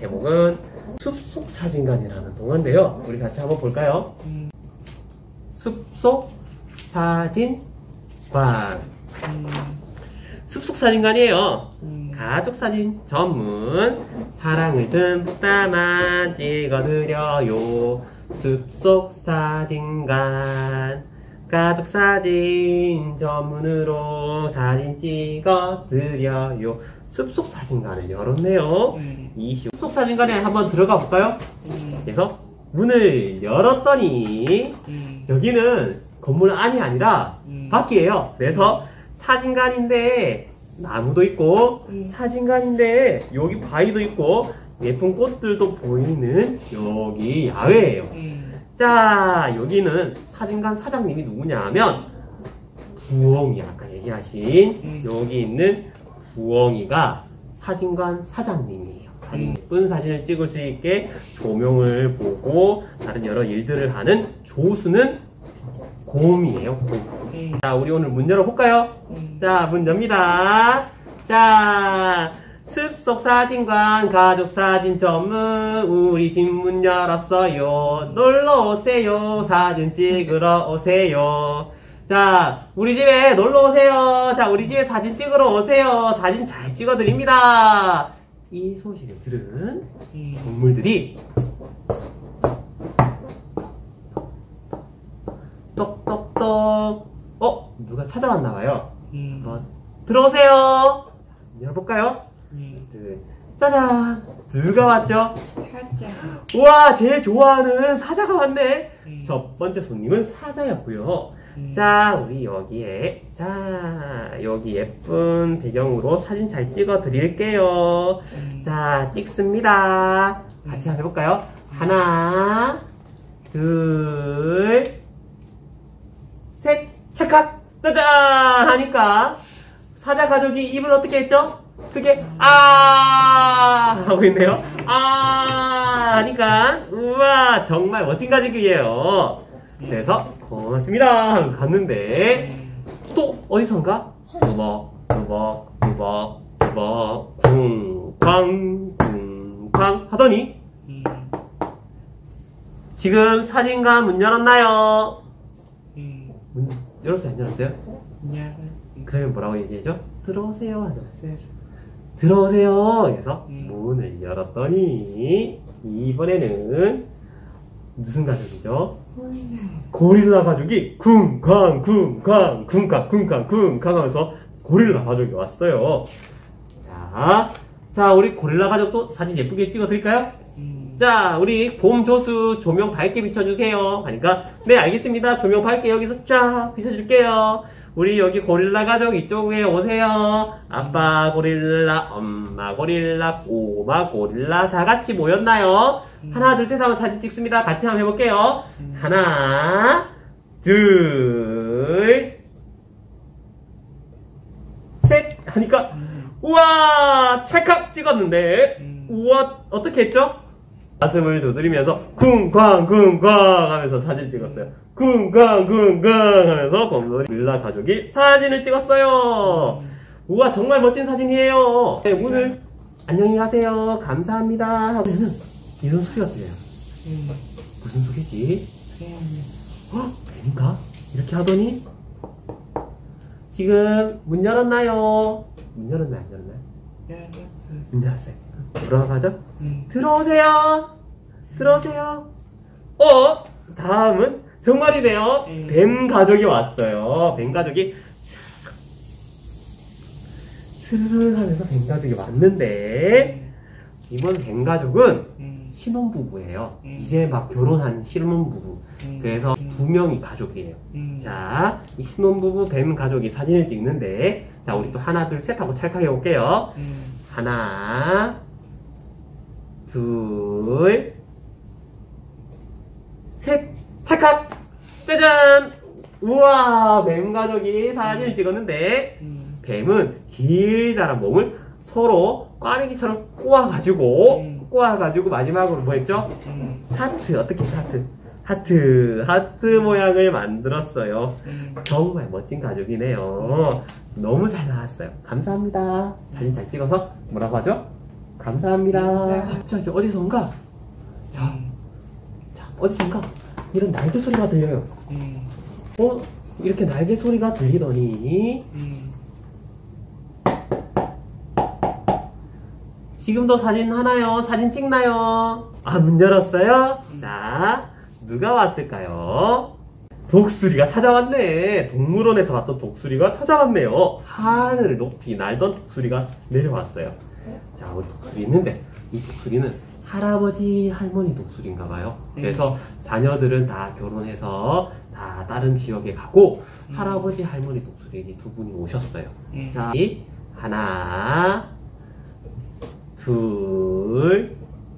제목은 숲속 사진관이라는 동화인데요. 우리 같이 한번 볼까요? 숲속 사진관. 숲속 사진관이에요. 가족 사진 전문. 사랑을 듬뿍 담아 찍어드려요. 숲속 사진관. 가족 사진 전문으로 사진 찍어드려요. 숲속 사진관을 열었네요. 이 숲속 사진관에 한번 들어가 볼까요? 그래서 문을 열었더니 여기는 건물 안이 아니라 밖이에요. 그래서 사진관인데 나무도 있고 사진관인데 여기 바위도 있고 예쁜 꽃들도 보이는 여기 야외예요. 자, 여기는 사진관 사장님이 누구냐 하면 부엉이, 아까 얘기하신 여기 있는 부엉이가 사진관 사장님이에요. 예쁜 사진을 찍을 수 있게 조명을 보고 다른 여러 일들을 하는 조수는 곰이에요. 곰. 자, 우리 오늘 문 열어볼까요? 자, 문 엽니다. 자, 숲속 사진관 가족 사진 전문 우리 집 문 열었어요. 놀러 오세요. 사진 찍으러 오세요. 자, 우리 집에 놀러 오세요. 자, 우리 집에 사진 찍으러 오세요. 사진 잘 찍어드립니다. 이 소식을 들은 동물들이 똑똑똑. 누가 찾아왔나봐요. 한번 들어오세요. 열어볼까요? 짜잔! 누가 왔죠? 사자. 우와, 제일 좋아하는 사자가 왔네. 첫 번째 손님은 사자였고요. 자, 우리 여기에, 자, 여기 예쁜 배경으로 사진 잘 찍어 드릴게요. 자, 찍습니다. 같이 한번 해볼까요? 하나, 둘, 셋, 찰칵! 짜잔! 하니까 사자 가족이 입을 어떻게 했죠? 크게 하고 있네요. 하니까 우와, 정말 멋진 가족이에요. 그래서 고맙습니다 하면서 갔는데 또 어디선가 두벅 쿵쾅 하더니 지금 사진관 문 열었나요? 문 열었어요? 안 열었어요? 그러면 뭐라고 얘기해줘? 들어오세요 하잖아요. 들어오세요. 그래서 문을 열었더니 이번에는 무슨 가족이죠? 고릴라 가족이 쿵쾅 하면서 고릴라 가족이 왔어요. 자, 우리 고릴라 가족도 사진 예쁘게 찍어 드릴까요? 자, 우리 곰 조수 조명 밝게 비춰주세요 하니까 네, 알겠습니다. 조명 밝게 여기서 쫙 비춰줄게요. 우리 여기 고릴라 가족 이쪽에 오세요. 아빠 고릴라, 엄마 고릴라, 꼬마 고릴라 다 같이 모였나요? 하나, 둘, 셋 하면 사진 찍습니다. 같이 한번 해볼게요. 하나, 둘, 셋 하니까 우와, 찰칵 찍었는데 우와, 어떻게 했죠? 가슴을 두드리면서 쿵쾅 하면서 사진 찍었어요. 쿵쾅 하면서 고릴라 가족이 사진을 찍었어요. 우와, 정말 멋진 사진이에요. 네, 오늘 안녕히 가세요. 감사합니다 하면은 이런 소리가 들려요. 무슨 소리지? 뱀인가? 이렇게 하더니 지금 문 열었나요? 문 열었나요? 안 열었나요? 문 열었어요. 뭐라고 하죠? 들어오세요. 다음은 정말이네요. 뱀 가족이 왔어요. 뱀 가족이 스르르 하면서 뱀 가족이 왔는데 이번 뱀 가족은 신혼부부예요. 이제 막 결혼한 신혼부부. 그래서 두 명이 가족이에요. 자, 이 신혼부부 뱀 가족이 사진을 찍는데 자, 우리 또 하나, 둘, 셋 하고 찰칵 해볼게요. 하나, 둘, 셋, 찰칵! 짜잔! 우와, 뱀 가족이 사진을 찍었는데 뱀은 길다란 몸을 서로 꽈배기처럼 꼬아가지고 마지막으로 뭐 했죠? 하트, 어떻게 하트 모양을 만들었어요. 정말 멋진 가족이네요. 너무 잘 나왔어요. 감사합니다. 사진 잘 찍어서 뭐라고 하죠? 감사합니다. 갑자기 어디선가 자 어디선가 이런 날개 소리가 들려요. 이렇게 날개 소리가 들리더니 지금도 사진 하나요? 사진 찍나요? 아, 문 열었어요? 자, 누가 왔을까요? 독수리가 찾아왔네. 동물원에서 봤던 독수리가 찾아왔네요. 하늘을 높이 날던 독수리가 내려왔어요. 자, 우리 독수리 있는데 이 독수리는 할아버지 할머니 독수리인가 봐요. 그래서 자녀들은 다 결혼해서 다 다른 지역에 가고 할아버지 할머니 독수리 두 분이 오셨어요. 자, 하나 둘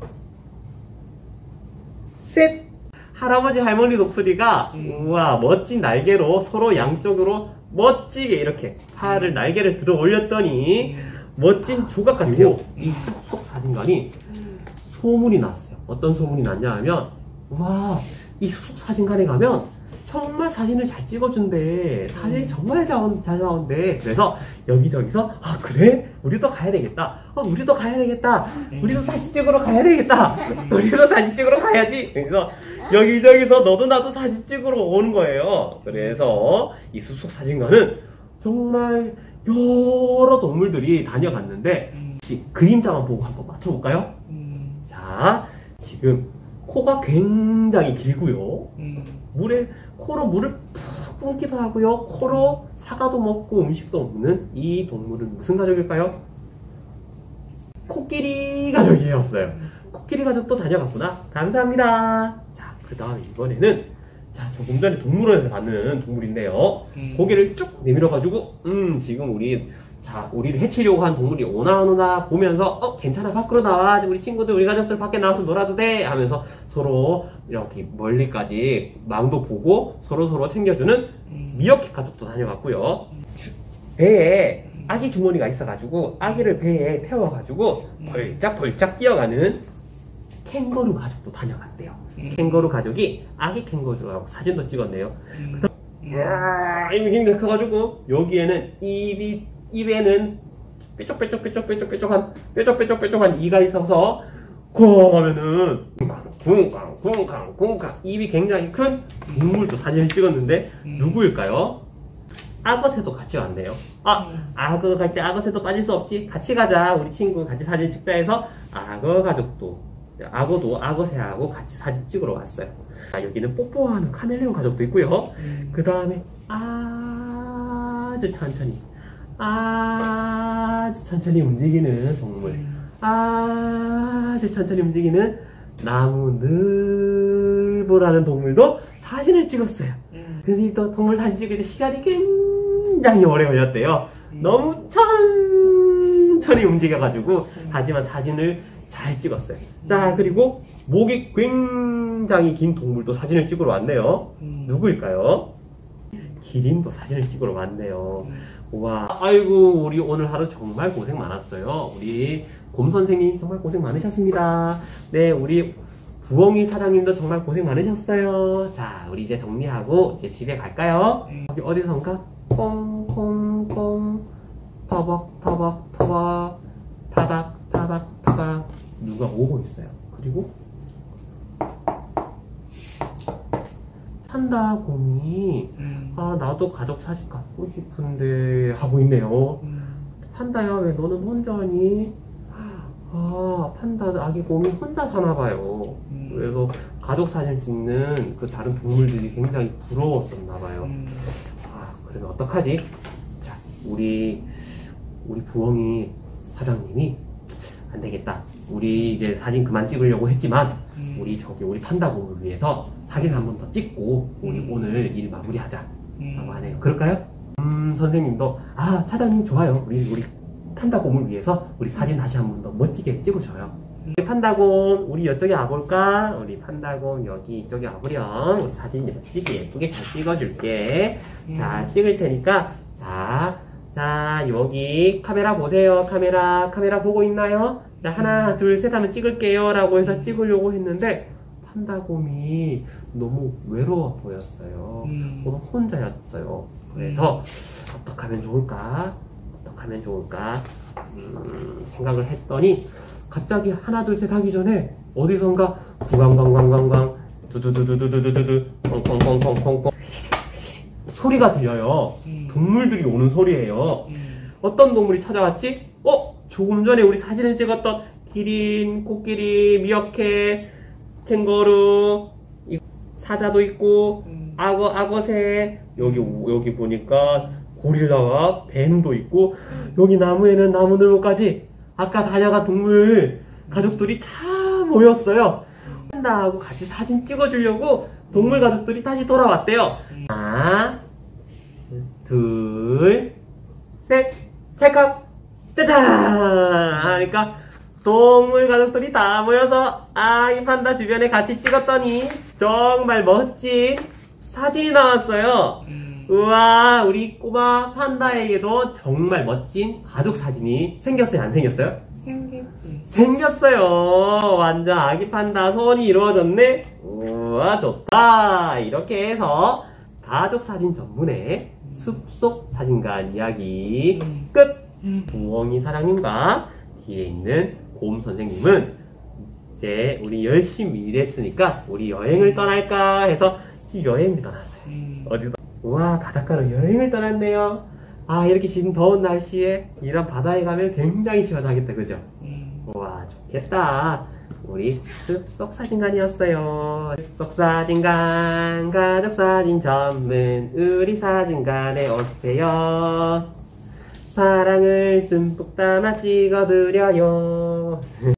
셋. 할아버지 할머니 독수리가 우와 멋진 날개로 서로 양쪽으로 멋지게 이렇게 팔을 날개를 들어 올렸더니 멋진 조각 같아요. 이 숲속 사진관이 소문이 났어요. 어떤 소문이 났냐 하면 와, 이 숲속 사진관에 가면 정말 사진을 잘 찍어준대. 사진이 정말 잘 나온대. 그래서 여기저기서 아 그래? 우리도 가야 되겠다. 우리도 가야 되겠다. 우리도 사진 찍으러 가야 되겠다. 우리도 사진 찍으러 가야지. 그래서 여기저기서 너도 나도 사진 찍으러 오는 거예요. 그래서 이 숲속 사진관은 정말 여러 동물들이 다녀갔는데 혹시 그림자만 보고 한번 맞춰볼까요? 자, 지금 코가 굉장히 길고요. 코로 물을 푹 뿜기도 하고요. 코로 사과도 먹고 음식도 먹는 이 동물은 무슨 가족일까요? 코끼리 가족이었어요. 코끼리 가족도 다녀갔구나. 감사합니다. 자, 그 다음 이번에는 자, 조금 전에 동물원에서 봤는 동물인데요. 고개를 쭉 내밀어가지고 지금 우리를 해치려고 한 동물이 오나 안 오나 보면서 괜찮아 밖으로 나와 우리 친구들 우리 가족들 밖에 나와서 놀아도 돼 하면서 서로 이렇게 멀리까지 망도 보고 서로 챙겨주는 미어캣 가족도 다녀갔고요. 배에 아기 주머니가 있어가지고 아기를 배에 태워가지고 벌짝벌짝 뛰어가는 캥거루 가족도 다녀갔대요. 캥거루 가족이 아기 캥거루하고 사진도 찍었네요. 입이 굉장히 커가지고 여기에는 입에는 뾰족뾰족한 이가 있어서 쿵 하면은 쿵쾅 입이 굉장히 큰 동물도 사진을 찍었는데 누구일까요? 악어새도 같이 왔네요. 악어 갈 때 악어새도 빠질 수 없지. 같이 가자. 우리 친구 같이 사진 찍자 해서 악어 가족도 악어도 악어새하고 같이 사진 찍으러 왔어요. 여기는 뽀뽀하는 카멜레온 가족도 있고요. 그 다음에 아주 천천히 움직이는 동물, 아주 천천히 움직이는 나무늘보라는 동물도 사진을 찍었어요. 근데 또 동물 사진 찍을 때 시간이 굉장히 오래 걸렸대요. 너무 천천히 움직여가지고 하지만 사진을 잘 찍었어요. 자, 그리고 목이 굉장히 긴 동물도 사진을 찍으러 왔네요. 누구일까요? 기린도 사진을 찍으러 왔네요. 와, 아이고 우리 오늘 하루 정말 고생 많았어요. 우리 곰 선생님 정말 고생 많으셨습니다. 네, 우리 부엉이 사장님도 정말 고생 많으셨어요. 자, 우리 이제 정리하고 이제 집에 갈까요? 여기 어디선가 꽁꽁꽁 터벅터벅 타박 누가 오고 있어요. 그리고 판다곰이 나도 가족 사진 갖고 싶은데 하고 있네요. 판다야 왜 너는 혼자니? 판다 아기 곰이 혼자 사나봐요. 그래서 가족 사진 찍는 그 다른 동물들이 굉장히 부러웠었나봐요. 그러면 어떡하지? 자, 우리 부엉이 사장님이 안 되겠다. 우리 이제 사진 그만 찍으려고 했지만 우리 판다곰을 위해서 사진 한 번 더 찍고 우리 오늘 일 마무리하자 라고 하네요. 그럴까요? 선생님도 사장님 좋아요. 우리 판다곰을 위해서 우리 사진 다시 한 번 더 멋지게 찍어줘요. 판다곰 우리 이쪽에 와볼까? 우리 판다곰 여기 이쪽에 와보렴. 우리 사진 멋지게 예쁘게 잘 찍어줄게. 자, 찍을 테니까 자, 여기 카메라 보세요. 카메라 보고 있나요? 자, 하나 둘 셋 하면 찍을게요 라고 해서 찍으려고 했는데 판다곰이 너무 외로워 보였어요. 너무 혼자였어요. 그래서 어떻게 하면 좋을까 생각을 했더니 갑자기 하나 둘 셋 하기 전에 어디선가 구강광광광광 두두두두두두두두 콩콩콩콩콩콩 소리가 들려요. 동물들이 오는 소리예요. 어떤 동물이 찾아왔지? 조금 전에 우리 사진을 찍었던 기린, 코끼리, 미어캣, 캥거루, 사자도 있고 악어새, 여기 보니까 고릴라와 뱀도 있고, 여기 나무에는 나무늘보까지 아까 다녀간 동물 가족들이 다 모였어요. 한다고 같이 사진 찍어주려고 동물 가족들이 다시 돌아왔대요. 하나, 둘, 셋, 찰칵, 짜잔! 하니까 동물 가족들이 다 모여서 아기 판다 주변에 같이 찍었더니 정말 멋진 사진이 나왔어요. 우와, 우리 꼬마 판다에게도 정말 멋진 가족 사진이 생겼어요, 안 생겼어요? 생겼어요. 완전 아기 판다 소원이 이루어졌네. 우와, 좋다. 이렇게 해서 가족 사진 전문의 숲속 사진관 이야기 끝. 부엉이 사장님과 뒤에 있는 곰 선생님은 이제 우리 열심히 일했으니까 우리 여행을 떠날까 해서 지금 여행을 떠났어요. 어디서? 우와, 바닷가로 여행을 떠났네요. 아, 이렇게 지금 더운 날씨에 이런 바다에 가면 굉장히 시원하겠다, 그죠? 우와, 좋겠다. 우리 숲속 사진관이었어요. 숲속 사진관, 가족 사진 전문 우리 사진관에 오세요. 사랑을 듬뿍 담아 찍어드려요.